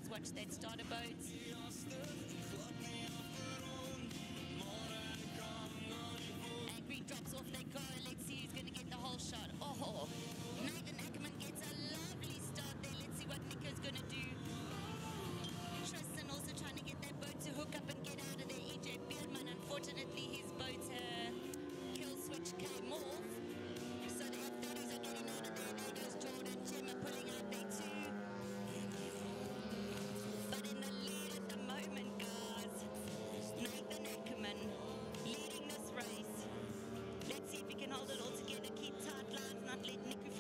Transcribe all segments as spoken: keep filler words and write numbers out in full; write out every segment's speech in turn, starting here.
Let's watch that starter boat. Angry drops off that car. Let's see who's going to get the whole shot. Oh, Nathan Ackerman gets a lovely start there. Let's see what Nico's going to do. Tristan also trying to get that boat to hook up and get out of there. E J Beardman, unfortunately, his boat uh, kill switch came off. So the F thirties are getting out of there. There goes Jordan Gemma pulling out there too. But in the lead at the moment, guys, Nathan Ackerman leading this race. Let's see if he can hold it all together, keep tight lines, not let Nico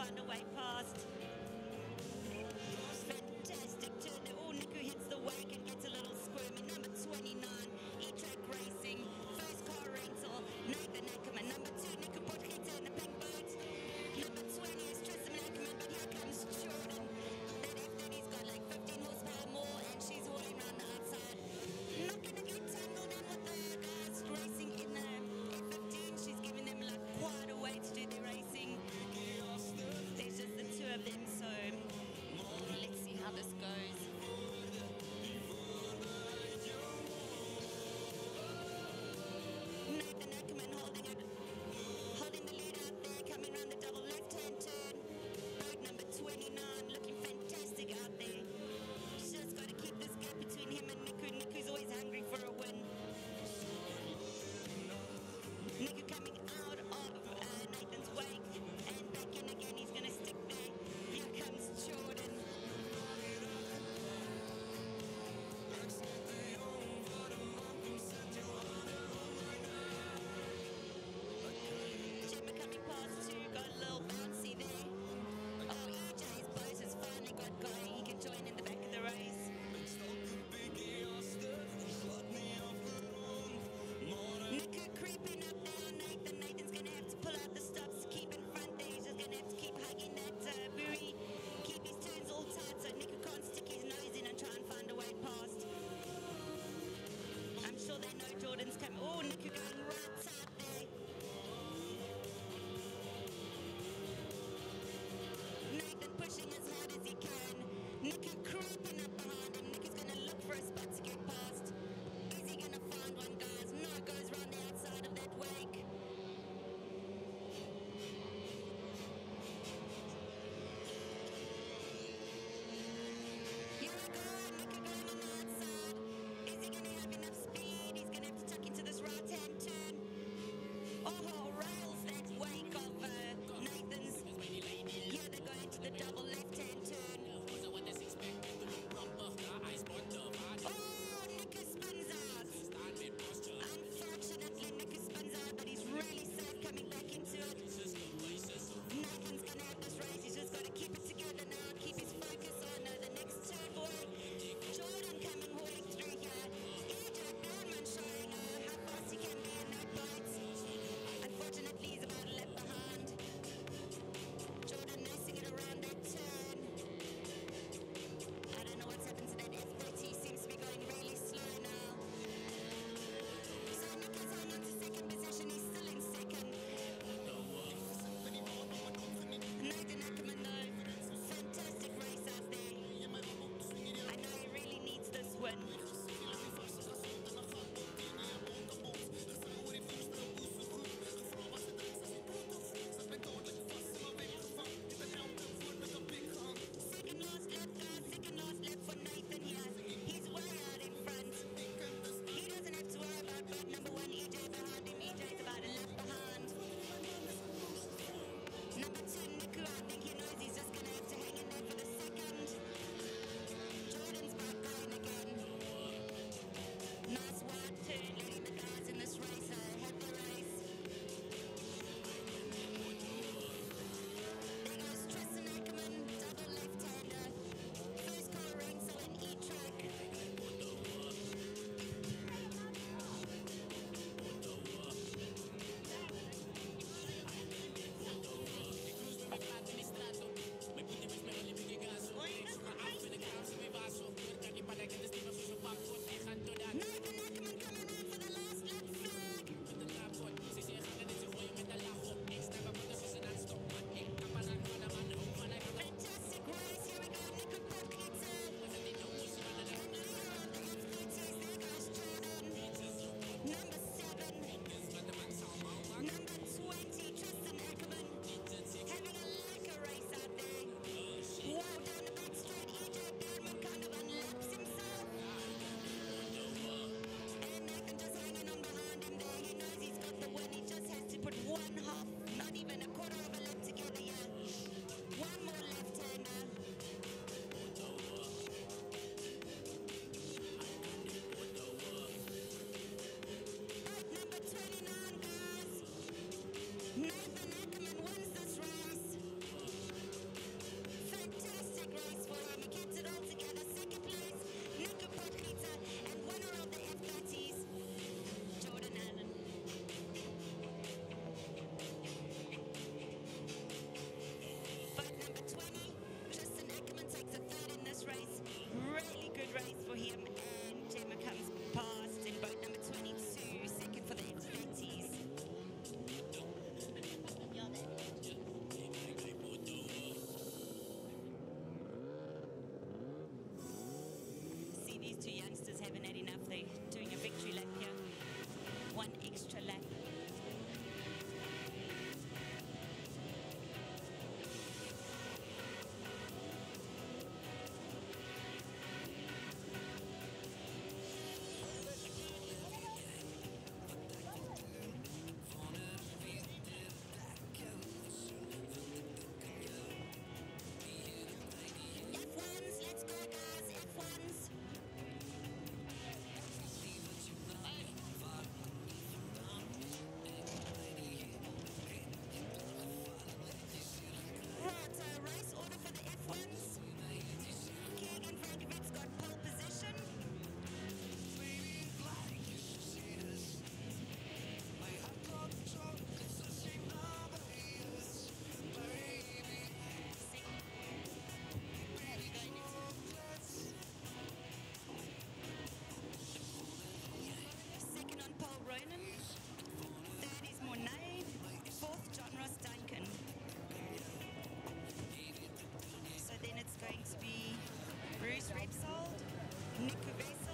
Nick Cuvée